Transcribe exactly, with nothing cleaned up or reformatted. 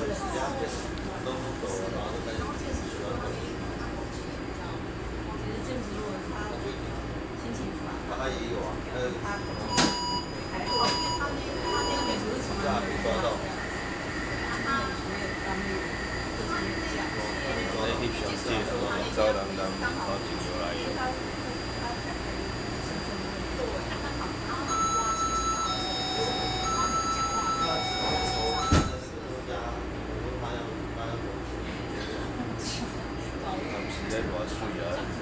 都不走了，然后就开始喜欢走。 其实 James 如果他心情烦， 他也有啊，他他还好，他那个美术是从来没有抓到。他美术也刚有，就是有这样。 那翕相机的话，找人人好几个来用。在偌水啊！